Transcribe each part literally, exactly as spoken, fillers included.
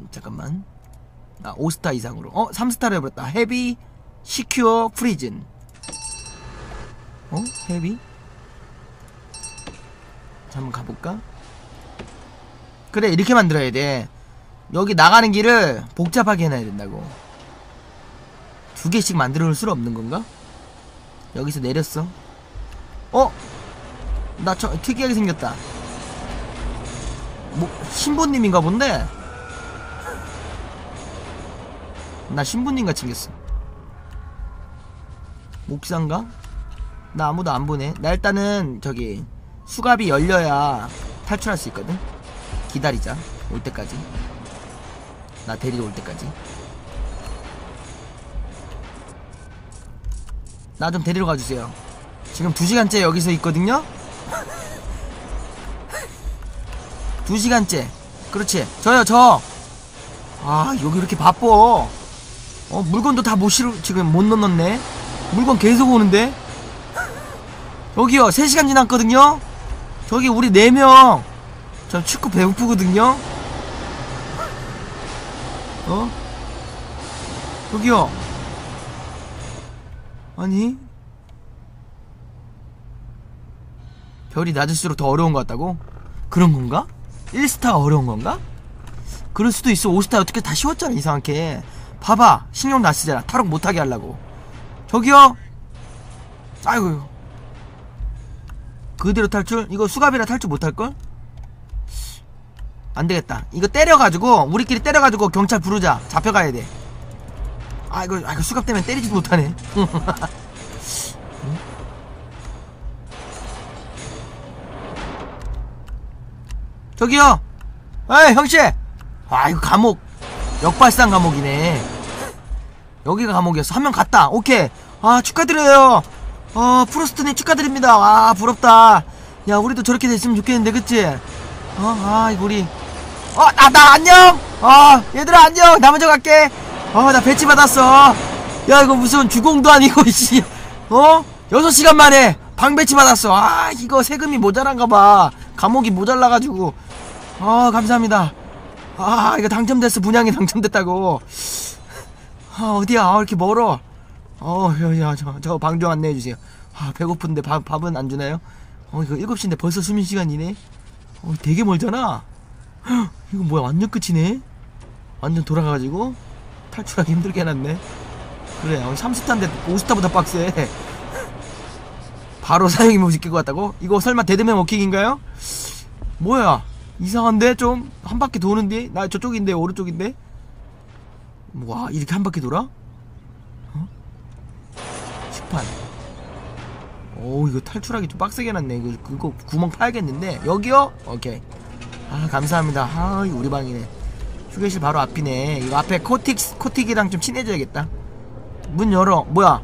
잠깐만. 아, 오 스타 이상으로. 어? 삼 스타를 해버렸다. 헤비, 시큐어, 프리즌. 어? 헤비? 자, 한번 가볼까? 그래, 이렇게 만들어야 돼. 여기 나가는 길을 복잡하게 해놔야 된다고. 두 개씩 만들어 놓을 수는 없는 건가? 여기서 내렸어. 어? 나 저 특이하게 생겼다. 뭐 신부님인가 본데? 나 신부님같이 생겼어. 목사인가? 나 아무도 안 보네. 나 일단은 저기 수갑이 열려야 탈출할 수 있거든. 기다리자. 올 때까지. 나 데리러 올 때까지. 나 좀 데리러 가주세요. 지금 두 시간째 여기서 있거든요? 두 시간째. 그렇지. 저요, 저. 아, 여기 이렇게 바빠. 어, 물건도 다 못 실어, 지금 못 넣었네. 물건 계속 오는데? 여기요, 세 시간 지났거든요? 저기 우리 네 명. 저 축구 배고프거든요? 어? 여기요. 아니? 별이 낮을수록 더 어려운 것 같다고? 그런 건가? 일 스타가 어려운 건가? 그럴 수도 있어. 오 스타 어떻게 다 쉬웠잖아, 이상하게. 봐봐, 신경 다 쓰잖아. 탈옥 못하게 하려고. 저기요. 아이고. 그대로 탈출? 이거 수갑이라 탈출 못할걸? 안되겠다. 이거 때려가지고 우리끼리 때려가지고 경찰 부르자. 잡혀가야 돼. 아이고, 아이고, 수갑 때문에 때리지도 못하네. 응? 저기요. 에이, 형씨. 아, 이거 감옥 역발상 감옥이네. 여기가 감옥이었어. 한 명 갔다. 오케이. 아, 축하드려요. 어, 프로스트님 축하드립니다. 와, 부럽다. 야, 우리도 저렇게 됐으면 좋겠는데, 그치? 어, 아, 이거 우리. 어, 나, 나, 안녕! 어, 얘들아, 안녕! 나 먼저 갈게! 어, 나 배치 받았어! 야, 이거 무슨 주공도 아니고, 씨. 어? 여섯 시간 만에 방 배치 받았어! 아, 이거 세금이 모자란가봐. 감옥이 모자라가지고. 어, 감사합니다. 아, 이거 당첨됐어. 분양이 당첨됐다고. 아, 어디야? 아, 이렇게 멀어. 어, 야, 저, 저 방 좀 안내해주세요. 아, 배고픈데 밥, 밥은 안 주나요? 어, 이거 일곱 시인데 벌써 수면 시간이네? 어, 되게 멀잖아? 헉, 이거 뭐야, 완전 끝이네? 완전 돌아가가지고 탈출하기 힘들게 해놨네. 그래, 어, 삼 스타인데 오 스타보다 빡세. 바로 사용이 못 시킬 것 같다고? 이거 설마 데드맨 워킹인가요? 뭐야, 이상한데? 좀 한 바퀴 도는데? 나 저쪽인데, 오른쪽인데? 와, 이렇게 한 바퀴 돌아? 어? 식판. 오, 이거 탈출하기 좀 빡세게 해놨네. 이거, 그거 구멍 파야겠는데. 여기요? 오케이. 아, 감사합니다. 아, 이거 우리 방이네. 휴게실 바로 앞이네. 이거 앞에 코틱, 코틱이랑 좀 친해져야겠다. 문 열어. 뭐야?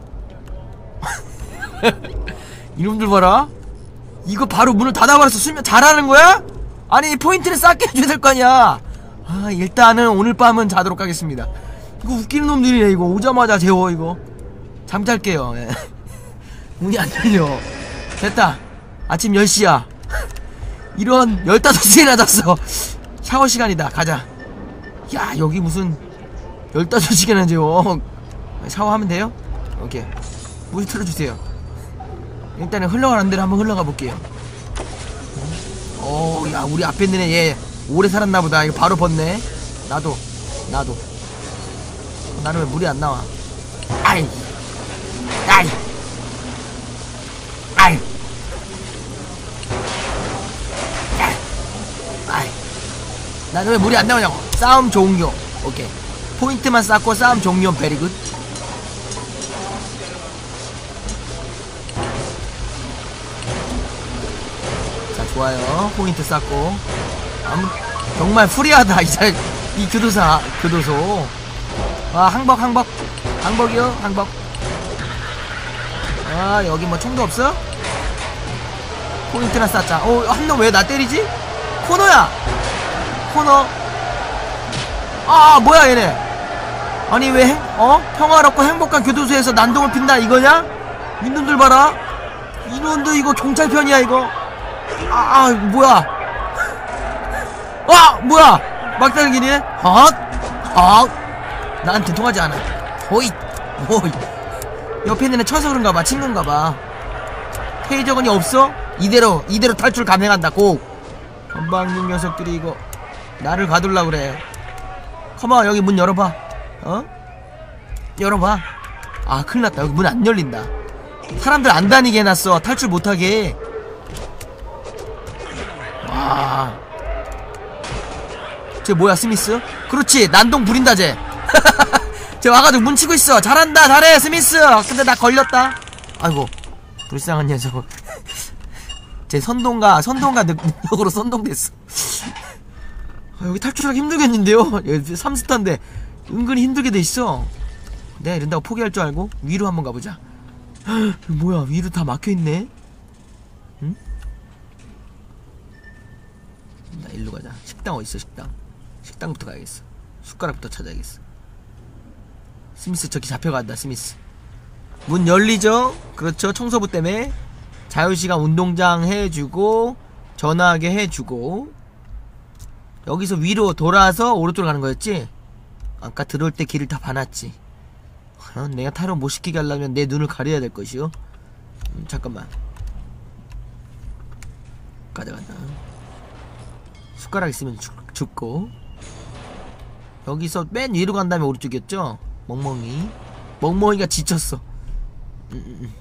이놈들 봐라. 이거 바로 문을 닫아버렸어. 수면 잘하는 거야? 아니, 포인트를 쌓게 해줘야 될 거 아니야. 아, 일단은 오늘 밤은 자도록 하겠습니다. 이거 웃기는 놈들이네. 이거 오자마자 재워. 이거 잠잘게요. 예. 문이 안 열려. 됐다. 아침 열 시야 이런 열다섯 시에나 잤어. 샤워 시간이다. 가자. 야, 여기 무슨 열다섯 시간이나 재워. 샤워하면 돼요? 오케이. 물 틀어주세요. 일단은 흘러가는 대로 한번 흘러가 볼게요. 어, 야, 우리 앞에 있는 애 얘 오래 살았나보다. 이거 바로 벗네. 나도 나도 나는 왜 물이 안 나와? 아이 아이 아이 아이 나는 왜 물이 안 나오냐고. 싸움 종료. 오케이. 포인트만 쌓고 싸움 종료. 베리굿. 자, 좋아요. 포인트 쌓고. 아무, 정말 프리하다. 이, 잘, 이 교도사, 교도소. 아, 항복, 항복. 항복이요, 항복. 아, 여기 뭐 총도 없어? 포인트나 쌓자. 어, 한 놈 왜 나 때리지? 코너야! 코너. 아, 뭐야, 얘네. 아니, 왜, 행, 어? 평화롭고 행복한 교도소에서 난동을 핀다, 이거냐? 이놈들 봐라. 이놈들 이거 경찰 편이야, 이거. 아, 아, 뭐야. 아, 뭐야. 막달기네. 헛! 헛! 나한테 통하지 않아. 호잇! 호잇! 옆에 있는 애 쳐서 그런가봐. 친구인가봐. 테이저건이 없어? 이대로 이대로 탈출 가능한다. 고! 건방진 녀석들이 이거 나를 가둘라 그래. 컴온, 여기 문 열어봐. 어? 열어봐. 아, 큰일났다. 여기 문 안 열린다. 사람들 안 다니게 해놨어. 탈출 못하게. 와. 쟤 뭐야, 스미스? 그렇지, 난동 부린다 쟤. 쟤 와가지고 문 치고 있어. 잘한다, 잘해, 스미스. 근데 나 걸렸다. 아이고, 불쌍한 녀석. 쟤 선동가 선동가 능력으로 선동됐어. 아, 여기 탈출하기 힘들겠는데요. 여기 삼 스타인데 은근히 힘들게 돼있어. 내가 이런다고 포기할 줄 알고 위로 한번 가보자. 뭐야, 위로 다 막혀있네. 응? 나 일로 가자. 식당 어딨어, 식당. 식당부터 가야겠어. 숟가락부터 찾아야겠어. 스미스 저기 잡혀간다. 스미스 문 열리죠? 그렇죠, 청소부 때문에. 자유시간 운동장 해주고 전화하게 해주고 여기서 위로 돌아서 오른쪽으로 가는 거였지? 아까 들어올 때 길을 다 봐놨지. 어? 내가 탈원 못 시키게 하려면 내 눈을 가려야 될 것이요. 음, 잠깐만. 가져간다. 숟가락 있으면 죽, 죽고. 여기서 맨 위로 간 다음에 오른쪽이었죠? 멍멍이. 멍멍이가 지쳤어. 음, 음, 음.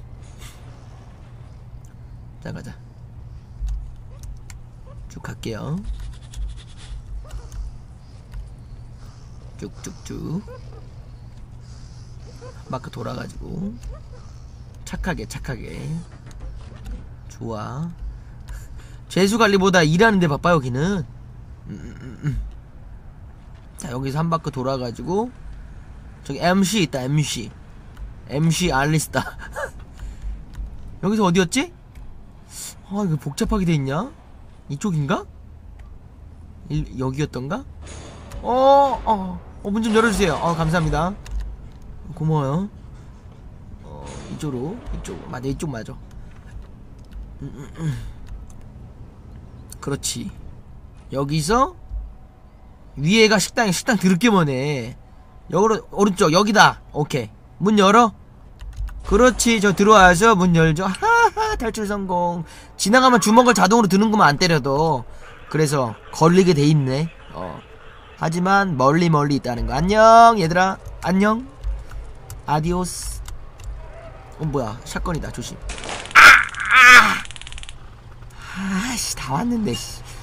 자, 가자. 쭉 갈게요. 쭉쭉쭉. 마크 돌아가지고 착하게 착하게. 좋아. 죄수관리보다 일하는데 바빠 여기는. 음, 음, 음. 자, 여기서 한 바퀴 돌아가지고 저기 엠씨 있다. 엠씨 엠씨 알리스타. 여기서 어디였지? 아, 이거 복잡하게 돼있냐? 이쪽인가? 일, 여기였던가? 어, 어, 어, 문 좀 열어주세요. 어, 감사합니다. 고마워요. 어, 이쪽으로, 이쪽, 맞아, 이쪽 맞아. 음, 음, 음. 그렇지. 여기서 위에가 식당이 식당 드럽게 머네. 여기로, 오른쪽, 여기다. 오케이. 문 열어. 그렇지, 저 들어와서 문 열죠. 하하, 탈출 성공. 지나가면 주먹을 자동으로 드는구만, 안 때려도. 그래서 걸리게 돼 있네. 어. 하지만 멀리 멀리 있다는 거. 안녕 얘들아. 안녕. 아디오스. 어, 뭐야, 샷건이다. 조심. 아! 아! 아씨, 다 왔는데.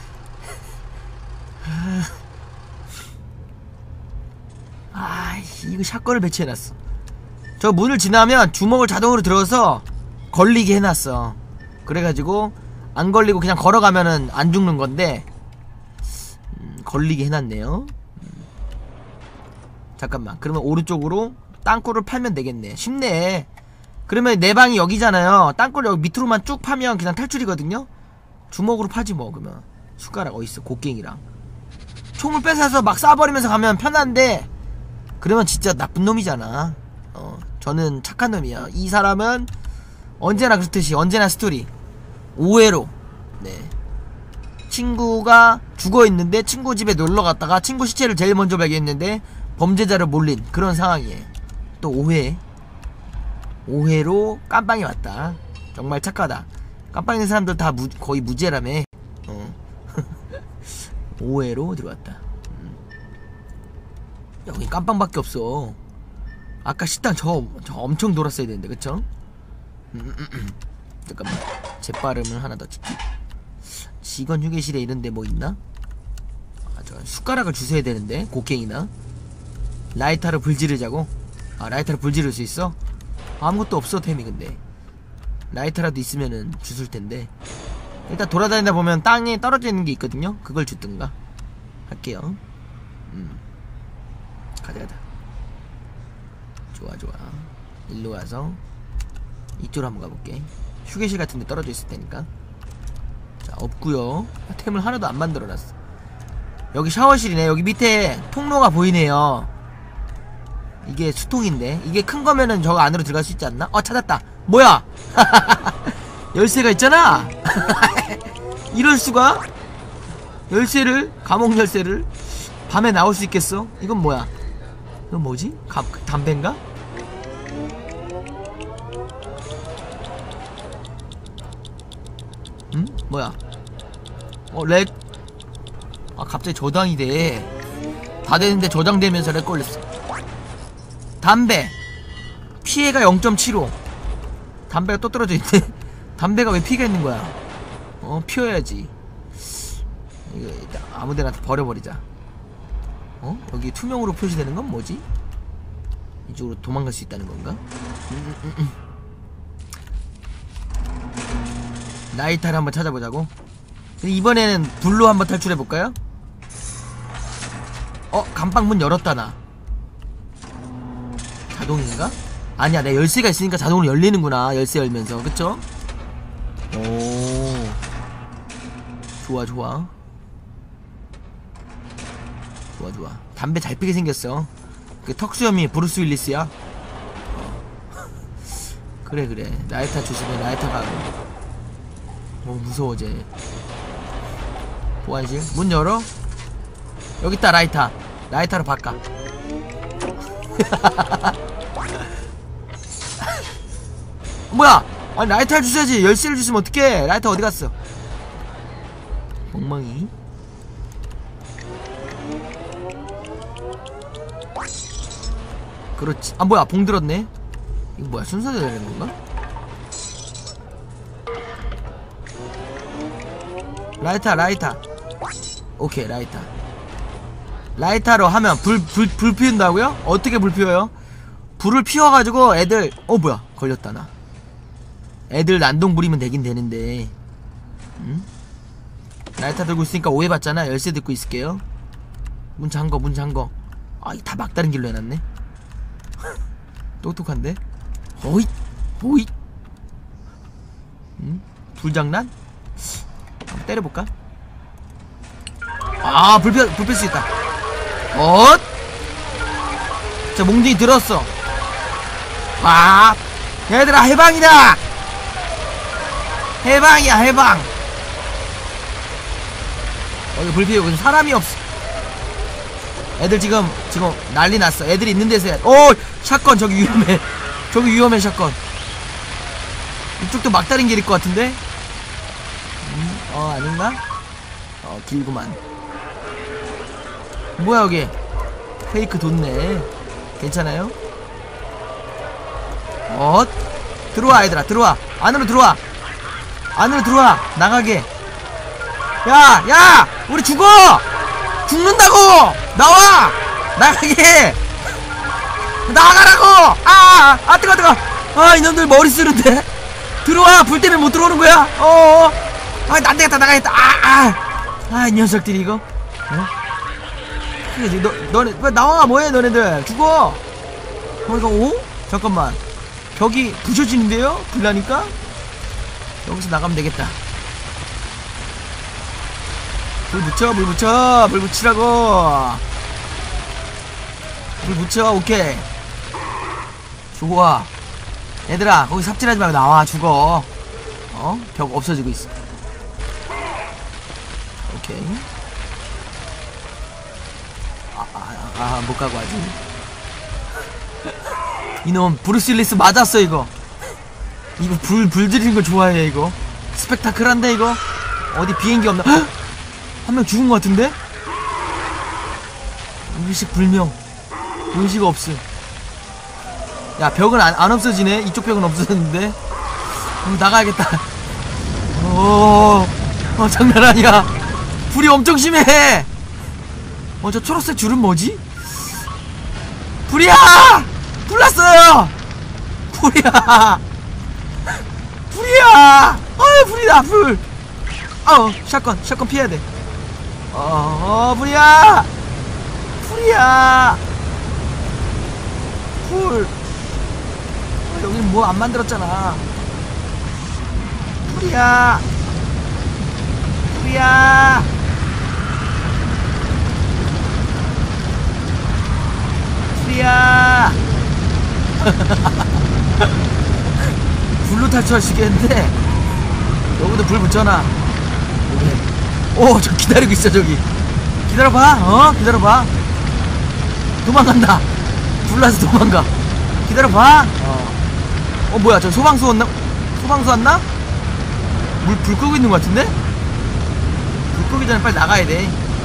아, 이거 샷건을 배치해놨어. 저 문을 지나면 주먹을 자동으로 들어서 걸리게 해놨어. 그래가지고 안 걸리고 그냥 걸어가면은 안 죽는 건데, 음, 걸리게 해놨네요. 음. 잠깐만, 그러면 오른쪽으로 땅굴을 팔면 되겠네. 쉽네. 그러면 내 방이 여기잖아요. 땅굴 여기 밑으로만 쭉 파면 그냥 탈출이거든요. 주먹으로 파지 뭐. 그러면 숟가락 어딨어, 곡괭이랑. 총을 뺏어서 막 쏴버리면서 가면 편한데, 그러면 진짜 나쁜 놈이잖아. 어, 저는 착한 놈이야. 이 사람은 언제나 그렇듯이 언제나 스토리 오해로. 네, 친구가 죽어있는데 친구 집에 놀러갔다가 친구 시체를 제일 먼저 발견했는데 범죄자를 몰린 그런 상황이에요. 또 오해. 오해로 깜빵이 왔다. 정말 착하다. 깜빵 있는 사람들 다 무, 거의 무죄라며. 어. 오해로 들어왔다. 음. 여기 깜빵밖에 없어. 아까 식당 저, 저 엄청 돌았어야 되는데, 그쵸? 음, 음, 음. 잠깐만, 재빠름을 하나 더 찍기. 직원 휴게실에 이런데 뭐 있나? 아, 저 숟가락을 주셔야 되는데, 곡괭이나 라이터를 불 지르자고? 아, 라이터를 불 지를 수 있어? 아무것도 없어, 템이. 근데 라이터라도 있으면은 주술 텐데. 일단 돌아다니다 보면 땅에 떨어져 있는 게 있거든요. 그걸 주든가 할게요. 음. 가자, 가자. 좋아, 좋아. 일로 와서 이쪽으로 한번 가볼게. 휴게실 같은데 떨어져 있을 테니까. 자, 없구요. 템을 하나도 안 만들어놨어. 여기 샤워실이네. 여기 밑에 통로가 보이네요. 이게 수통인데, 이게 큰 거면은 저거 안으로 들어갈 수 있지 않나? 어, 찾았다. 뭐야? 열쇠가 있잖아. 이럴 수가? 열쇠를, 감옥 열쇠를. 밤에 나올 수 있겠어? 이건 뭐야? 이건 뭐지? 가, 담배인가? 응? 뭐야? 어, 렉. 아, 갑자기 저장이 돼. 다 되는데 저장되면서 렉 걸렸어. 담배. 피해가 영 점 칠오. 담배가 또 떨어져 있네. 담배가 왜 피가 있는 거야? 어, 피워야지. 이거 아무데나 버려버리자. 어? 여기 투명으로 표시되는 건 뭐지? 이쪽으로 도망갈 수 있다는 건가? 음, 음, 음. 나이타를 한번 찾아보자고. 이번에는 불로 한번 탈출해볼까요? 어? 감방 문 열었다 나. 자동인가? 아니야, 내 열쇠가 있으니까 자동으로 열리는구나. 열쇠 열면서. 그쵸? 오, 좋아 좋아 좋아 좋아. 담배 잘 피게 생겼어. 그 턱수염이 브루스 윌리스야. 어. 그래 그래. 라이터 조심해. 라이터 가고. 어, 무서워 쟤. 보안실 문 열어. 여기 있다. 라이터. 라이터로 바꿔. 뭐야? 아니, 라이터를 주셔야지. 열쇠를 주시면 어떡해. 라이터 어디 갔어? 엉망이. 그렇지. 아, 뭐야, 봉 들었네. 이거 뭐야, 순서대로 되는 건가? 라이터, 라이터. 오케이, 라이터. 라이터로 하면 불, 불, 불 피운다고요? 어떻게 불 피워요? 불을 피워가지고 애들, 어, 뭐야, 걸렸다, 나. 애들 난동 부리면 되긴 되는데. 응? 라이터 들고 있으니까 오해받잖아. 열쇠 듣고 있을게요. 문 잠궈, 문 잠궈. 아, 이거 다 막다른 길로 해놨네. 똑똑한데? 호잇, 호잇. 응? 불장난? 한번 때려볼까? 아, 불 펴, 불 필 수 있다. 엇! 자, 몽둥이 들었어. 아, 얘들아, 해방이다! 해방이야, 해방! 어, 이거 불 피우고 사람이 없어. 애들 지금, 지금 난리 났어. 애들이 있는 데서 해. 오! 샷건, 저기 위험해. 저기 위험해, 샷건. 이쪽도 막다른 길일 것 같은데? 음, 어, 아닌가? 어, 길구만. 뭐야, 여기? 페이크 돋네. 괜찮아요? 어? 들어와, 얘들아, 들어와. 안으로 들어와. 안으로 들어와. 나가게. 야, 야! 우리 죽어! 죽는다고! 나와! 나가게! 나가라고! 아! 아, 뜨거, 뜨거! 아, 이놈들 머리 쓰는데? 들어와! 불 때문에 못 들어오는 거야? 어어! 아, 안 되겠다, 나가겠다! 아, 아! 아, 이 녀석들이 이거? 어? 너, 너네, 왜 나와, 뭐해, 너네들? 죽어! 어, 이거, 오? 잠깐만. 벽이 부셔지는데요? 불나니까? 여기서 나가면 되겠다. 불 붙여, 불 붙여, 불 붙이라고. 불 붙여, 오케이. 좋아. 얘들아, 거기 삽질하지 말고 나와, 죽어. 어? 벽 없어지고 있어. 오케이. 아, 아, 아, 못 가고 하지. 이놈, 브루스 윌리스 맞았어, 이거. 이거 불, 불 들이는 거 좋아해, 이거. 스펙타클한데, 이거? 어디 비행기 없나? 헉! 한 명 죽은 것 같은데? 의식 불명. 의식 없음. 야, 벽은 안, 안 없어지네. 이쪽 벽은 없어졌는데. 어, 나가야겠다. 어, 어, 장난 아니야. 불이 엄청 심해. 어, 저 초록색 줄은 뭐지? 불이야! 불 났어요! 불이야! 불이야! 어, 불이다, 불! 어, 샷건, 샷건 피해야 돼. 어, 어, 불이야! 불이야! 불! 어, 여긴 뭐 안 만들었잖아. 불이야! 불이야! 불이야! 불로 탈출할 수 있겠는데? 여기도 불 붙여놔. 오, 저 기다리고 있어, 저기. 기다려봐. 어? 기다려봐. 도망간다. 불나서 도망가. 기다려봐. 어. 어 뭐야 저 소방수 왔나? 소방수 왔나? 물 불 끄고 있는 것 같은데? 불 끄기 전에 빨리 나가야 돼.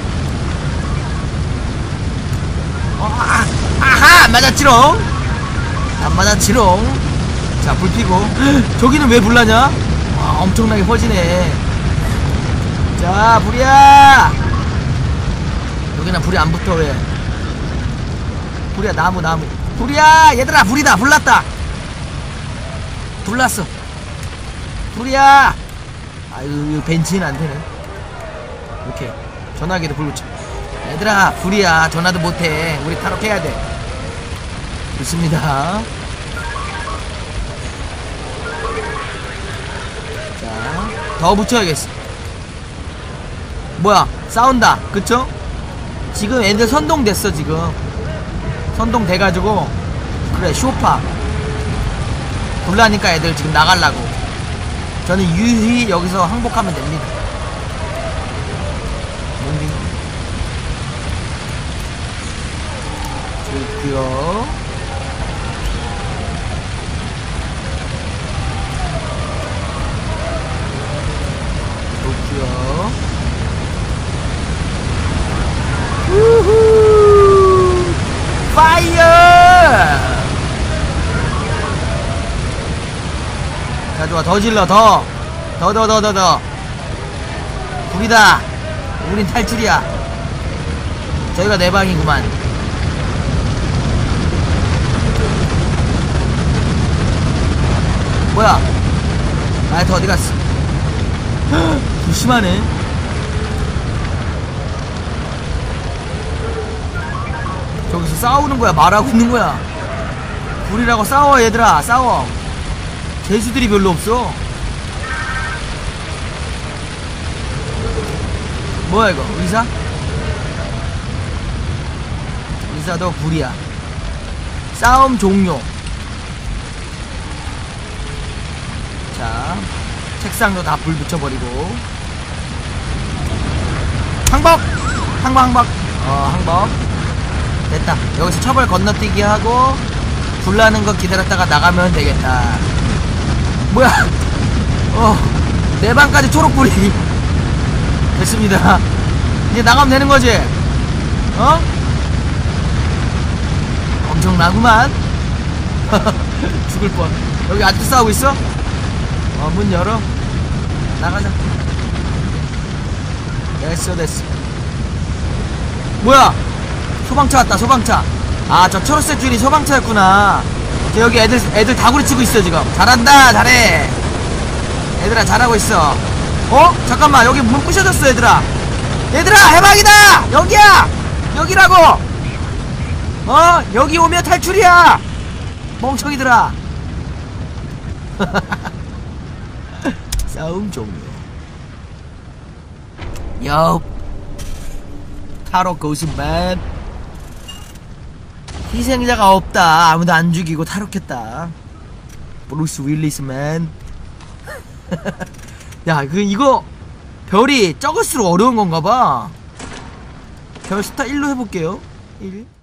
어, 아, 아하! 안 맞았지롱! 안 맞았지롱! 자, 불 피고. 저기는 왜 불나냐? 와, 엄청나게 퍼지네. 자, 불이야! 여기는 불이 안 붙어, 왜? 불이야, 나무, 나무. 불이야! 얘들아, 불이다! 불났다! 불났어. 불이야! 아유, 벤치는 안 되네. 오케이. 전화기도 불 붙여. 얘들아, 불이야. 전화도 못해. 우리 탈옥해야 돼. 좋습니다. 자, 더 붙여야겠어. 뭐야, 싸운다. 그쵸? 지금 애들 선동됐어, 지금. 선동돼가지고. 그래, 쇼파. 불나니까 애들 지금 나가려고. 저는 유희 여기서 항복하면 됩니다. 뭔데? 좋고요. 좋고요. 우후! 파이어! 자, 좋아. 더 질러, 더. 더, 더, 더, 더, 더. 불이다. 우린 탈출이야. 저희가 내 방이구만. 뭐야? 나이트 어디 갔어? 조심하네. 저기서 싸우는 거야? 말하고 있는 거야? 불이라고 싸워, 얘들아. 싸워. 재수들이 별로 없어. 뭐야 이거? 의사? 의사도 불이야. 싸움 종료. 자, 책상도 다 불 붙여버리고. 항복! 항복 항복. 어 항복. 됐다. 여기서 처벌 건너뛰기 하고 불나는 거 기다렸다가 나가면 되겠다. 뭐야? 어, 내 방까지 초록불이. 됐습니다. 이제 나가면 되는 거지? 어? 엄청나구만. 죽을 뻔. 여기 아직도 싸우고 있어? 어, 문 열어. 나가자. 됐어, 됐어. 뭐야? 소방차 왔다, 소방차. 아, 저 초록색 줄이 소방차였구나. 저 여기 애들, 애들 다구리 치고 있어, 지금. 잘한다, 잘해. 얘들아, 잘하고 있어. 어? 잠깐만, 여기 문 부셔졌어, 얘들아. 얘들아, 해방이다! 여기야! 여기라고! 어? 여기 오면 탈출이야! 멍청이들아. 싸움 종료. 여 탈옥 고수만. 희생자가 없다. 아무도 안 죽이고 탈옥했다. 브루스 윌리스맨. 야, 그 이거 별이 적을수록 어려운 건가봐. 별 스타 일로 해볼게요. 일